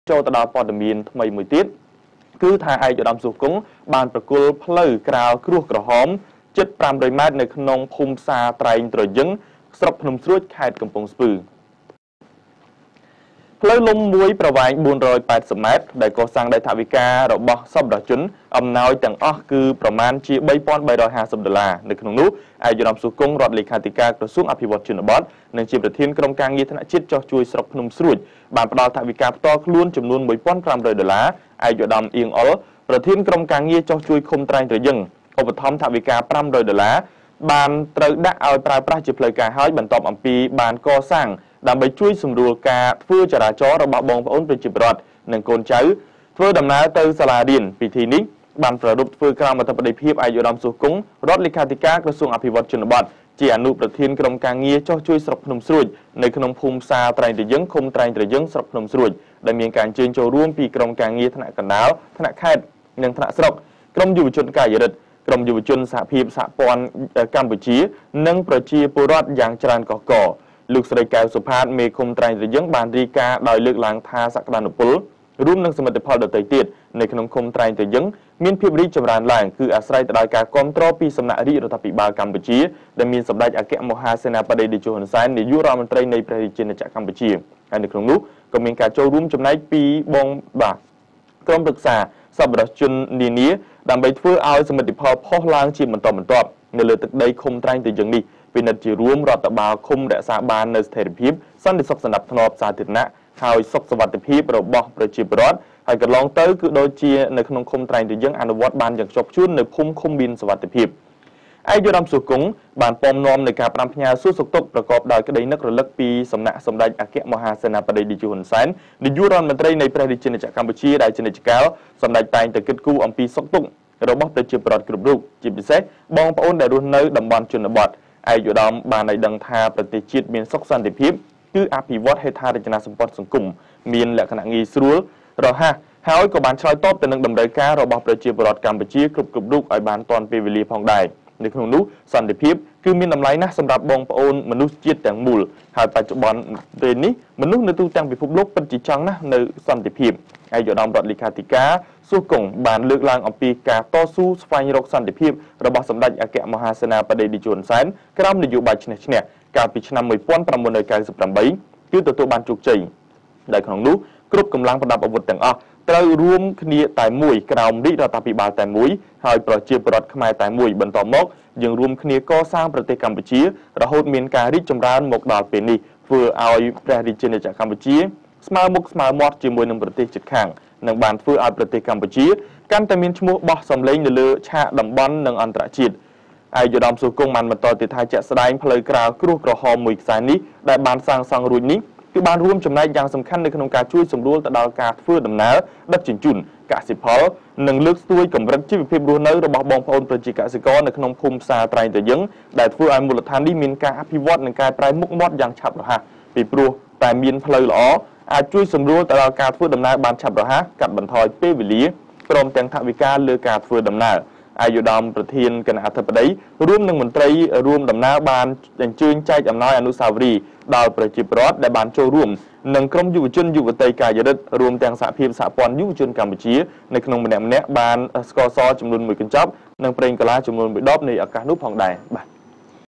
ចូលទៅដល់ព័ត៌មានថ្មីមួយទៀតគឺថាឯកឧត្តមសុគង្គបានប្រគល់ផ្លូវក្រៅគ្រោះក្រហមជិត500ម៉ែត្រនៅក្នុងភូមិផ្សារត្រែងត្រយឹងស្រុកភ្នំស្រួចខេត្តកំពង់ស្ពឺផ្លូវលំមួយប្រវែង480ម៉ែត្រដែលកសាងដោយថវិការបស់សប្បុរសជនអំណោយទាំងអស់គឺប្រមាណជា$3,350នៅក្នុងនោះឯកឧត្តមសុគង្គរដ្ឋលេខាធិការក្រសួងអភិវឌ្ឍជនបទនិងជាប្រធានក្រុមការងារថ្នាក់ជាតិចោះជួយស្រុកភ្នំស្រួចបានផ្ដល់ថវិកាផ្ទាល់ខ្លួនចំនួន$1,500ឯកឧត្តមអៀងអុលប្រធានក្រុមការងារចោះជួយឃុំត្រែងត្រយឹងឧបត្ថម្ភថវិកា$500បានត្រូវដាក់ឲ្យប្រើប្រាស់ជាផ្លូវការហើយបន្ទាប់អំពីបានកសាងដើម្បីជួយសម្រួលការធ្វើចរាចរណ៍របស់បងប្អូនប្រជាពលរដ្ឋនិងកូនចៅធ្វើដំណើរទៅសាលារៀនពិធីនេះបានប្រារព្ធធ្វើក្រោមអធិបតីភាពឯកឧត្តមសុគង្គរដ្ឋលេខាធិការក្រសួងអភិវឌ្ឍជនបទជាអនុប្រធានក្រុមការងារចោះជួយស្រុកភ្នំស្រួចនៅក្នុងភូមិផ្សារត្រែងត្រយឹងឃុំត្រែងត្រយឹងស្រុកភ្នំស្រួចដែលមានការអញ្ជើញចូលរួមពីក្រុមការងារថ្នាក់កណ្ដាលថ្នាក់ខេត្តនិងថ្នាក់ស្រុកក្រុមយុវជនកាយរិទ្ធក្រុមយុវជនសហភាពសហព័ន្ធកម្ពុជានិងប្រជាពលរដ្ឋយ៉ាងច្រើនកកកលោកស្រីកៅសុផាតមេឃុំត្រែងត្រយឹងបានរាយការណ៍ដោយលើកឡើងថាសក្តានុពលរួមនឹងសមិទ្ធផលដទៃទៀតនៅក្នុងឃុំត្រែងត្រយឹងមានភាពរីកចម្រើនឡើងគឺអាស្រ័យទៅដោយការគាំទ្រពីសំណាក់រាជរដ្ឋាភិបាលកម្ពុជាដែលមានសម្ដេចអគ្គមហាសេនាបតីតេជោហ៊ុនសែននាយករដ្ឋមន្ត្រីនៃព្រះរាជាណាចក្រកម្ពុជាហើយនៅក្នុងនោះក៏មានការចូលរួមចំណែកពីបងបាទក្រុមប្រឹក្សាសប្បុរសជននានាដើម្បីធ្វើឲ្យសមិទ្ធផលផុសឡើងជាបន្តបន្ទាប់នៅលើទឹកដីឃុំត្រែងត្រយឹងនេះពិនិត្យជារួមរដ្ឋបាលឃុំរក្សាបាននូវស្ថិរភាពសន្តិសុខសណ្ដាប់ធ្នាប់សាធារណៈហើយសុខសុវត្ថិភាពរបស់ប្រជាពលរដ្ឋហើយកន្លងទៅគឺដូចជានៅក្នុងឃុំត្រែងត្រយឹងអនុវត្តបានយ៉ាងខ្ជាប់ខ្ជួននៅភូមិឃុំមានសុវត្ថិភាពឯកឧត្តមសុគង្គបានពំនាំនៃការផ្ដាំផ្ញើសួរសុខទុក្ខប្រកបដោយក្តីនឹករលឹកពីសំណាក់សម្ដេចអគ្គមហាសេនាបតីតេជោហ៊ុនសែននាយករដ្ឋមន្ត្រីនៃព្រះរាជាណាចក្រកម្ពុជាដែលជានិច្ចកាលសម្ដេចតែងតែគិតគូរអំពីសុខទុក្ខរបស់ប្រជាពលរដ្ឋគ្រប់រូបជាពិសេសបងប្អូនដែលរស់នៅតំបន់ជនបទឯកឧត្តមបានឲ្យដឹងថាប្រទេសជាតិមានសុខសន្តិភាពគឺអភិវឌ្ឍហេដ្ឋារចនាសម្ព័ន្ធសង្គមមានលក្ខណៈងាយស្រួលរហ័សហើយក៏បានឆ្លើយតបទៅនឹងតម្រូវការរបស់ប្រជាពលរដ្ឋកម្ពុជាគ្រប់រូបឲ្យបានទាន់ពេលវេលាផងដែរនៅក្នុងនោះសន្តិភាពគឺមានតម្លៃណាស់សម្រាប់បងប្អូនមនុស្សជាតិទាំងមូលហើយបច្ចុប្បន្នពេលនេះមនុស្សនៅទូទាំងពិភពលោកពិតជាចង់ណាស់នៅសន្តិភាពឯកឧត្តមរដ្ឋលេខាធិការសុគង្គបានលើកឡើងអំពីការតស៊ូស្វែងរកសន្តិភាពរបស់សម្ដេចអគ្គមហាសេនាបតីតេជោហ៊ុនសែនក្រោមនយោបាយឈ្នះឈ្នះកាលពីឆ្នាំ1998គឺទទួលបានជោគជ័យដែលក្នុងនោះគ្រប់កម្លាំងប្រដាប់អាវុធទាំងអស់ត្រូវរួមគ្នាតែមួយក្រោមរាជរដ្ឋាភិបាលតែមួយហើយប្រជាពលរដ្ឋខ្មែរតែមួយបន្តមកយើងរួមគ្នាកសាងប្រទេសកម្ពុជារហូតមានការរីកចម្រើនមកដល់ពេលនេះធ្វើឲ្យព្រះរាជាណាចក្រកម្ពុជាស្មើមុខស្មើមាត់ជាមួយនឹងប្រទេសជិតខាងនិងបានធ្វើឲ្យប្រទេសកម្ពុជាកាន់តែមានឈ្មោះបោះសម្លេងនៅលើឆាកតំបន់និងអន្តរជាតិឯកឧត្តមសុគង្គបានបន្តទៀតថាជាក់ស្ដែងផ្លូវក្រៅគ្រោះក្រហមមួយខ្សែនេះដែលបានសាងសង់រួចនេះគឺបានរួមចំណែកយ៉ាងសំខាន់នៅក្នុងការជួយសម្រួលទៅដល់ការធ្វើដំណើរដឹកជញ្ជូនកសិផលនិងលើកស្ទួយកម្រិតជីវភាពរស់នៅរបស់បងប្អូនប្រជាកសិករនៅក្នុងភូមិផ្សារត្រែងត្រយឹងដែលធ្វើឲ្យមូលដ្ឋាននេះមានការអភិវឌ្ឍនិងកែប្រែមុខមាត់យ៉ាងឆាប់រហ័សពីព្រោះតែមានផ្លូវល្អអាចជួយសម្រួលទៅដល់ការធ្វើដំណើរបានឆាប់រហ័សកាត់បន្ថយពេលវេលាព្រមទាំងថវិកាលើការធ្វើដំណើរឯកឧត្តមប្រធានគណៈអធិបតីរួមនឹងមន្ត្រីរួមដំណើរបានអញ្ជើញចែកអំណោយអនុស្សាវរីយ៍ដល់ប្រជាពលរដ្ឋដែលបានចូលរួមនិងក្រុមយុវជនយុវតីកាយរិទ្ធរួមទាំងសហភាពសហព័ន្ធយុវជនកម្ពុជានៅក្នុងម្នាក់បានស្ករសចំនួន1កញ្ចប់និងប្រេងកាឡាចំនួន1ដបនៃឱកាសនោះផងដែរបាទ